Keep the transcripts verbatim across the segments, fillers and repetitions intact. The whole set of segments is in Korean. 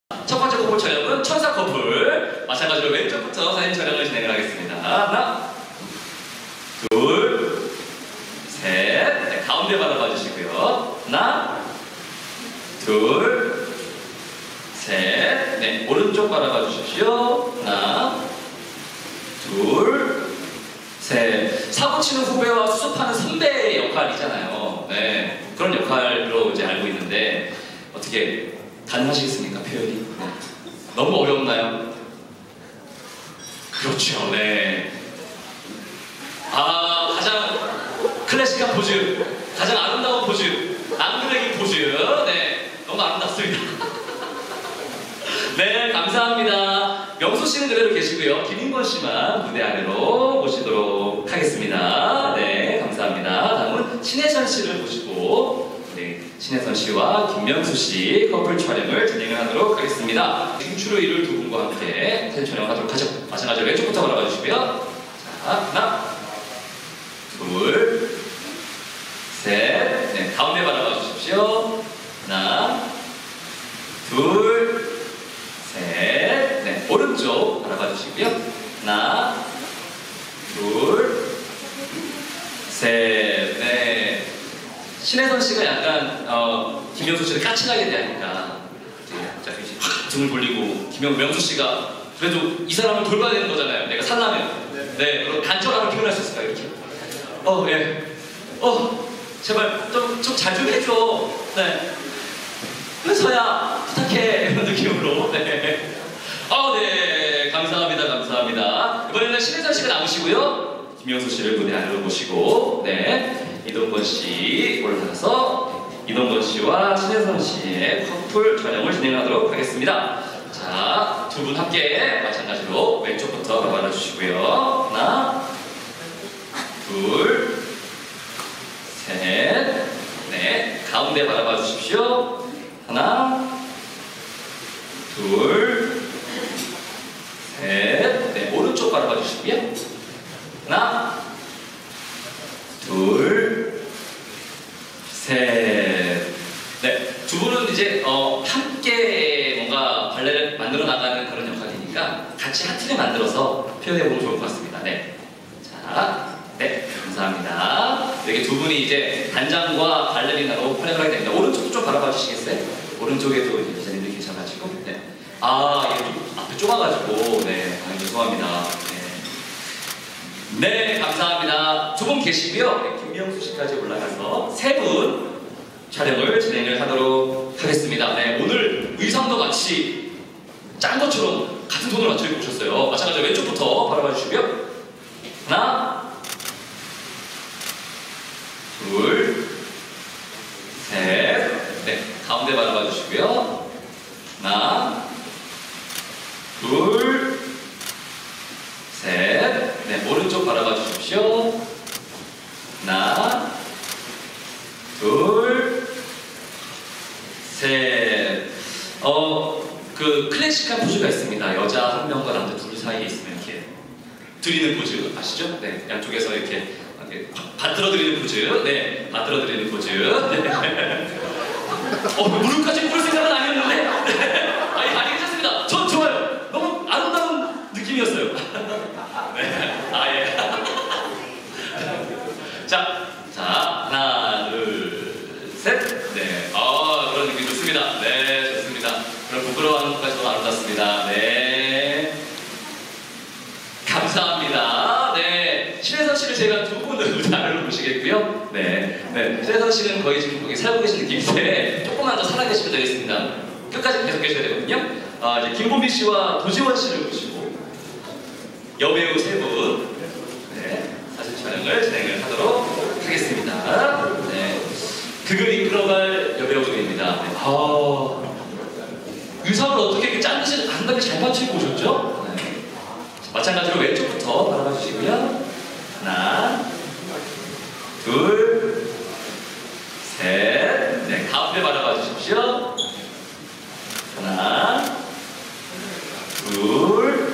첫 번째 커플 촬영은 천사 커플. 마찬가지로 왼쪽부터 사진 촬영을 진행을 하겠습니다. 하나, 둘, 셋. 네, 가운데 바라봐 주시고요. 하나, 둘, 셋. 네, 오른쪽 바라봐 주십시오. 하나, 둘, 셋. 사고 치는 후배와 수습하는 선배의 역할이잖아요. 네, 그런 역할로 이제 알고 있는데 어떻게 가능하시겠습니까? 표현이? 네. 너무 어렵나요? 그렇죠. 네. 아, 가장 클래식한 포즈, 가장 아름다운 포즈, 앙드레기 포즈. 네, 너무 아름답습니다. 네, 감사합니다. 명수 씨는 그대로 계시고요. 김인권 씨만 무대 아래로 모시도록 하겠습니다. 네, 감사합니다. 다음은 신혜선 씨를 모시고 네, 신혜선 씨와 김명수 씨 커플 촬영을 진행을 하도록 하겠습니다. 춤추로 이룰 두 분과 함께 사진 촬영을 하도록 하죠. 마찬가지로 왼쪽부터 바라봐 주시고요. 자, 하나, 둘, 셋. 네, 가운데 바라봐 주십시오. 하나, 둘, 셋. 네, 오른쪽 바라봐 주시고요. 하나, 둘, 셋. 네. 신혜선 씨가 약간 어, 김명수 씨를 까칠하게 대하니까 갑자기 등을 돌리고 김명수 씨가 그래도 이 사람을 돌봐야 되는 거잖아요. 내가 살라면. 네, 그럼 간절함을 표현할 수 있을까요? 이렇게. 어, 예. 어, 제발 좀 좀 잘 좀 해줘. 네. 은서야 부탁해. 이런 느낌으로. 네. 어, 네. 감사합니다. 감사합니다. 이번에는 신혜선 씨가 나오시고요. 김명수 씨를 무대 아래로 모시고, 네. 이동건 씨 올라가서 이동건 씨와 신혜선 씨의 커플 촬영을 진행하도록 하겠습니다. 자, 두 분 함께 마찬가지로 왼쪽부터 바라봐 주시고요. 하나, 둘, 셋. 네, 가운데 바라봐 주십시오. 하나, 둘, 셋. 네, 오른쪽 바라봐 주시고요. 하나, 둘, 셋. 네, 두 분은 이제 어, 함께 뭔가 발레를 만들어 나가는 그런 역할이니까 같이 한 팀을 만들어서 표현해보면 좋을 것 같습니다. 네, 자, 네, 감사합니다. 이렇게 두 분이 이제 단장과 발레리나로 활약을 하게 됩니다. 오른쪽 좀 바라봐 주시겠어요? 오른쪽에도 이제 기자님들 계셔가지고, 네. 아, 이게 좀 앞에 좁아가지고, 네, 아, 죄송합니다. 네, 감사합니다. 두 분 계시고요. 네, 김명수 씨까지 올라가서 세 분 촬영을 진행을 하도록 하겠습니다. 네, 오늘 의상도 같이 짠 것처럼 같은 톤으로 맞춰 입고 오셨어요. 마찬가지로 왼쪽부터 바라봐 주시고요. 하나, 둘, 셋. 네, 가운데 바라봐 주시고요. 하나, 둘, 셋. 네, 오른쪽 바라봐 주십시오. 하나, 둘, 셋. 어, 그 클래식한 포즈가 있습니다. 여자 한 명과 남자 둘 사이에 있으면 이렇게 드리는 포즈 아시죠? 네, 양쪽에서 이렇게, 이렇게 받들어 드리는 포즈. 네, 받들어 드리는 포즈. 네. 어, 무릎까지 꿇을 생각은 아니었는데. 네. 아니, 아니, 괜찮습니다. 전 좋아요. 너무 아름다운 느낌이었어요. 네, 아, 예. 자, 자, 하나, 둘, 셋. 네, 아, 그런 느낌 좋습니다. 네, 좋습니다. 그런 부끄러워하는 것까지 너무 아름답습니다. 네. 감사합니다. 네, 신혜선 씨를 제가 두 분을 무대 아래로 모시겠고요. 네, 네, 신혜선 씨는 거의 지금 거기 살고 계신 느낌인데 조금만 더 살아계시면 되겠습니다. 끝까지 계속 계셔야 되거든요. 아, 이제 김보미 씨와 도지원 씨를 모시고 여배우 세 분, 네, 사진 촬영을 진행을 하도록 하겠습니다. 네, 극을 이끌어갈 여배우들입니다. 네. 아, 의상을 어떻게 이렇게 짠 듯이 한다게 잘 맞추고 오셨죠? 네. 마찬가지로 왼쪽부터 바라봐 주시고요. 하나, 둘, 셋. 네, 가운데 바라봐 주십시오. 하나, 둘,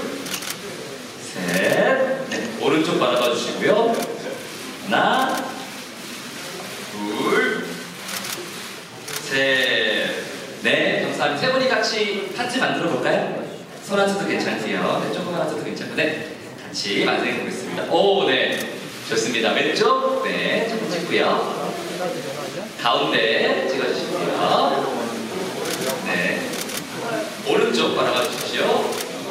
셋. 네, 오른쪽 바라봐 주시고요. 하나, 둘, 셋. 네, 감사합니다. 분이 같이 하트 만들어 볼까요? 손 하트도 괜찮고요. 네, 조그만 하트도 괜찮고, 네, 같이 만들어 보겠습니다. 오, 네, 좋습니다. 왼쪽, 네, 조금 찍고요. 가운데 찍어주시고요. 네, 오른쪽 바라봐 주십시오.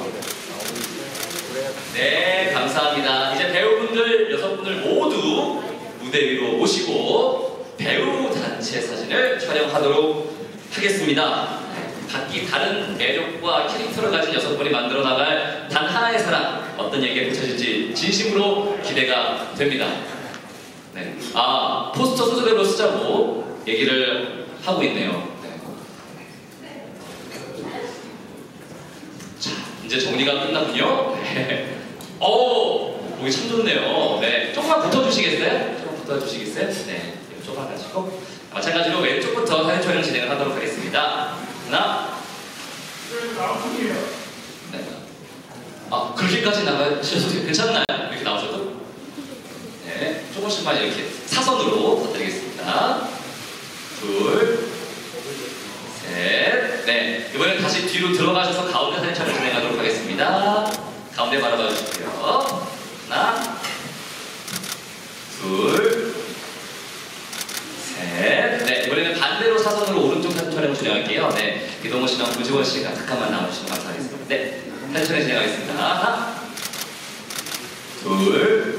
네, 감사합니다. 이제 배우분들 여섯 분을 모두 무대 위로 모시고 배우 단체 사진을 촬영하도록 하겠습니다. 각기 다른 매력과 캐릭터를 가진 여섯 분이 만들어 나갈 단 하나의 사랑, 어떤 얘기가 펼쳐질지 진심으로 기대가 됩니다. 네. 아, 포스터 순서대로 쓰자고 얘기를 하고 있네요. 네. 자, 이제 정리가 끝났군요. 네. 오, 보기 참 좋네요. 네, 조금만 붙어주시겠어요? 조금 붙어주시겠어요? 네, 조금만 가지고 마찬가지로 왼쪽부터 사진 촬영 진행을 하도록 하겠습니다. 하나, 네. 아, 그렇게까지 나가셔도 괜찮나요? 이렇게 나오셔도? 네, 조금씩만 이렇게 사선으로 부탁드리겠습니다. 둘, 셋, 네. 이번엔 다시 뒤로 들어가셔서 가운데 사진 촬영 진행하도록 하겠습니다. 가운데 바라봐 주시고요. 하나, 둘, 셋. 네, 이번에는 반대로 사선으로 오른쪽 사진 촬영 진행할게요. 네, 이동호 씨랑 구지원 씨가 잠깐만 나와주시면 감사하겠습니다. 네, 사진 촬영 진행하겠습니다. 하나, 둘,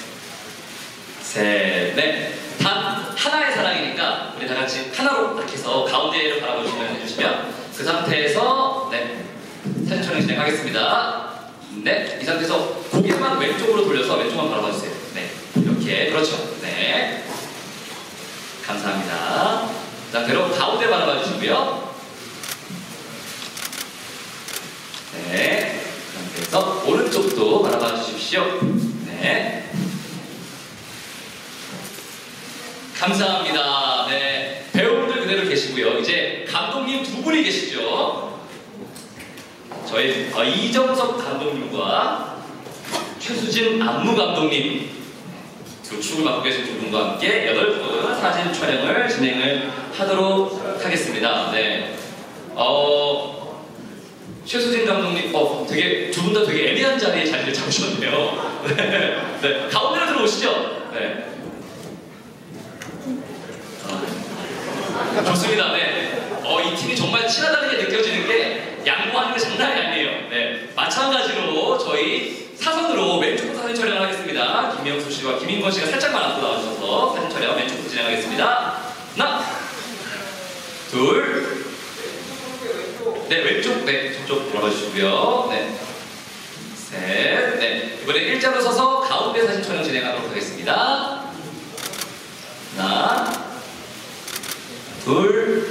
셋, 네. 단 하나의 사랑이니까 우리 다 같이 하나로 딱 해서 가운데를 바라보시면 해주시면 그 상태에서 네, 사진 촬영 진행하겠습니다. 네, 이 상태에서 고개만 왼쪽으로 돌려서 왼쪽만 바라봐 주세요. 네, 이렇게, 그렇죠. 네, 감사합니다. 그 상태로 가운데 바라봐 주시고요. 네, 그 상태에서 오른쪽도 바라봐 주십시오. 네, 감사합니다. 네, 배우분들 그대로 계시고요. 이제 감독님 두 분이 계시죠. 저희 어, 이정석 감독님과 최수진 안무 감독님 두 축을 맡고 계신 두 분과 함께 여덟 분 사진 촬영을 진행을 하도록 하겠습니다. 네, 어, 최수진 감독님, 어, 되게 두 분 다 되게 애매한 자리에 자리를 잡으셨네요. 네, 네, 가운데로 들어오시죠. 네, 아, 좋습니다. 네, 어, 이 팀이 정말 친하다는 게 느껴지는 게. 양보하는 게 장난이 아니에요. 네, 마찬가지로 저희 사선으로 왼쪽부터 사진 촬영을 하겠습니다. 김명수 씨와 김인권 씨가 살짝만 앞으로 나와주셔서 사진 촬영 왼쪽부터 진행하겠습니다. 하나, 둘, 네, 왼쪽, 네, 저쪽 돌아주시고요. 네, 셋, 네, 이번에 일자로 서서 가운데 사진 촬영 진행하도록 하겠습니다. 하나, 둘,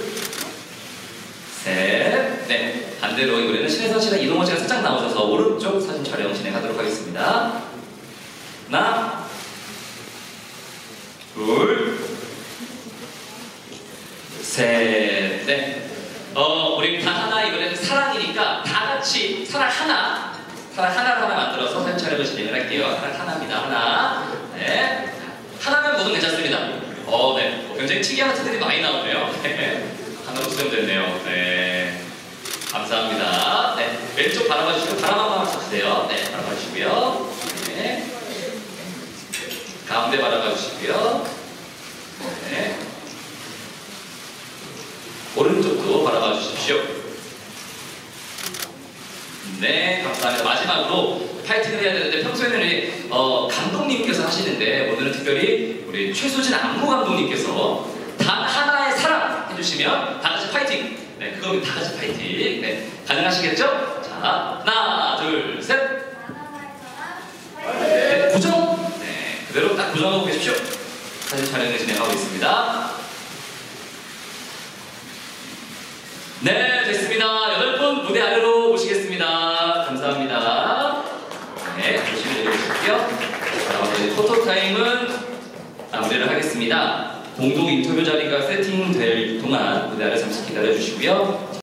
셋, 네. 반대로 이번에는 신혜선 씨랑 이동원 씨가 살짝 나오셔서 오른쪽 사진 촬영 진행하도록 하겠습니다. 하나, 둘, 셋, 네. 어, 우리 다 하나, 이번에는 사랑이니까 다 같이 사랑 하나, 사랑 하나를 하나 만들어서 사진 촬영을 진행을 할게요. 사랑 하나입니다. 하나. 네. 하나면 뭐든 괜찮습니다. 어, 네. 굉장히 특이한 하트들이 많이 나오네요. 하나로 수정됐네요. 네. 감사합니다. 네, 왼쪽 바라봐 주시고 바라봐만 써주세요. 네, 바라봐 주시고요. 네, 가운데 바라봐 주시고요. 네, 오른쪽도 바라봐 주십시오. 네, 감사합니다. 마지막으로 파이팅을 해야 되는데 평소에는 우리 어, 감독님께서 하시는데 오늘은 특별히 우리 최수진 안무 감독님께서 단 하나의 사랑 해주시면 다 같이 파이팅! 네, 그거면 다 같이 파이팅! 네, 가능하시겠죠? 자, 하나, 둘, 셋! 네, 고정! 네, 그대로 딱 고정하고 계십시오. 사진 촬영을 진행하고 있습니다. 네, 됐습니다. 여덟 분 무대 아래로 모시겠습니다. 감사합니다. 네, 조심히 내려오실게요. 자, 이제 포토타임은 마무리를 하겠습니다. 공동 인터뷰 자리가 세팅될 동안 무대 아래 잠시 기다려 주시고요.